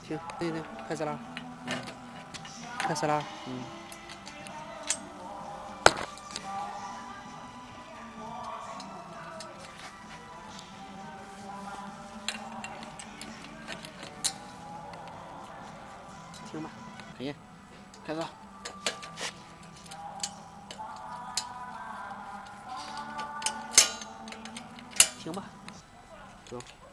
行，对对，开始啦，开始啦，停吧，可以，开始。停吧，走。